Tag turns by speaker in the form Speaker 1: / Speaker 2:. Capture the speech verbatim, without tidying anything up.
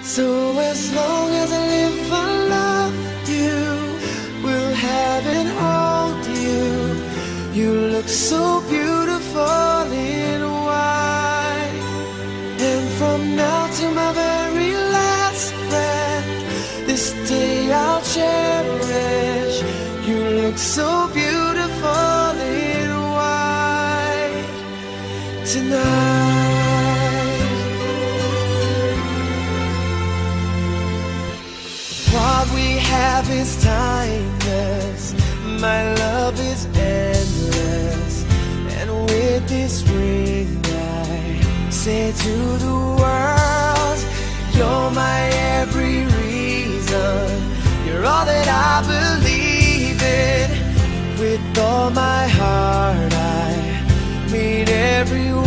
Speaker 1: So as long as I live, I love you, will have and hold you. You look so beautiful in white. And from now to my very last breath, this day I'll cherish. You look so beautiful in white tonight. What we have is timeless, my love is endless. And with this ring I say to the world, you're my every reason, you're all that I believe in. With all my heart I mean every